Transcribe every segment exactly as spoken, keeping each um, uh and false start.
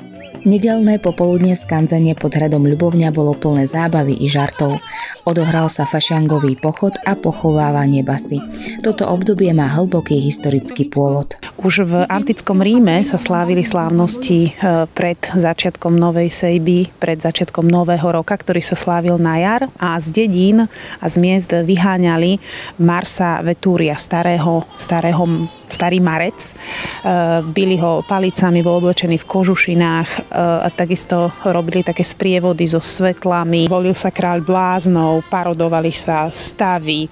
Nedeľné popoludne v skanzene pod hradom Ľubovňa bolo plné zábavy i žartov. Odohral sa fašiangový pochod a pochovávanie basy. Toto obdobie má hlboký historický pôvod. Už v antickom Ríme sa slávili slávnosti pred začiatkom novej sejby, pred začiatkom nového roka, ktorý sa slávil na jar, a z dedín a z miest vyháňali Marsa Vetúria, starého, starého starý marec. Bili ho palicami, bol oblečený v kožušinách a takisto robili také sprievody so svetlami. Volil sa kráľ bláznov, parodovali sa stavy,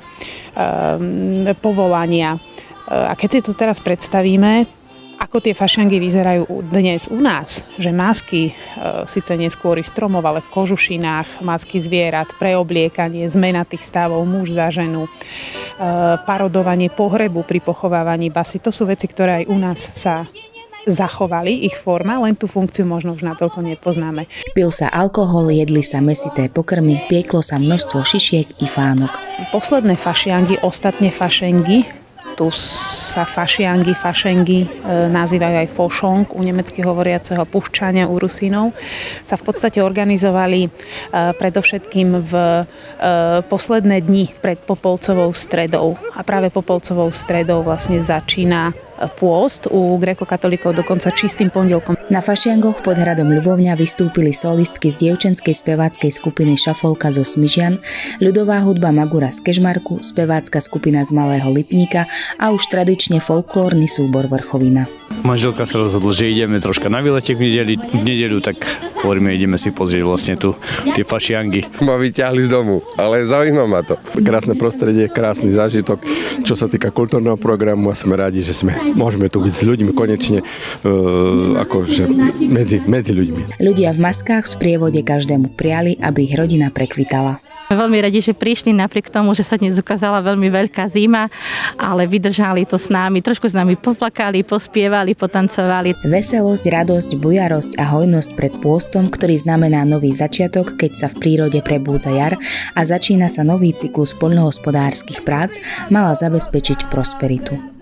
povolania. A keď si to teraz predstavíme, ako tie fašiangy vyzerajú dnes u nás, že masky, e, síce neskôr stromov, ale v kožušinách, masky zvierat, preobliekanie, zmena tých stavov, muž za ženu, e, parodovanie pohrebu pri pochovávaní basy, to sú veci, ktoré aj u nás sa zachovali, ich forma, len tú funkciu možno už natoľko nepoznáme. Pil sa alkohol, jedli sa mäsité pokrmy, pieklo sa množstvo šišiek i fánok. Posledné fašiangy, ostatne fašengy, tu sa fašiangy, fašengy e, nazývajú aj fošong u nemecky hovoriaceho Puščania, u Rusínov, sa v podstate organizovali e, predovšetkým v e, posledné dni pred Popolcovou stredou. A práve Popolcovou stredou vlastne začína pôst, u grékokatolíkov dokonca čistým pondelkom. Na fašiangoch pod hradom Ľubovňa vystúpili solistky z dievčenskej speváckej skupiny Šafolka zo Smižian, ľudová hudba Magura z Kežmarku, spevácka skupina z Malého Lipníka a už tradične folklórny súbor Vrchovina. Manželka sa rozhodla, že ideme troška na výletek v nedeli, v nedeľu, tak hovoríme, ideme si pozrieť vlastne tu tie fašiangy. Ma vyťahli z domu, ale zaujíma ma to. Krásne prostredie, krásny zážitok, čo sa týka kultúrneho programu, a sme radi, že sme môžeme tu byť s ľuďmi konečne, uh, akože medzi, medzi ľuďmi. Ľudia v maskách v sprievode každému priali, aby ich rodina prekvitala. Veľmi radi, že prišli napriek tomu, že sa dnes ukázala veľmi veľká zima, ale vydržali to s nami, trošku s nami poplakali, pospievali, potancovali. Veselosť, radosť, bujarosť a hojnosť pred pôstom, ktorý znamená nový začiatok, keď sa v prírode prebúdza jar a začína sa nový cyklus poľnohospodárskych prác, mala zabezpečiť prosperitu.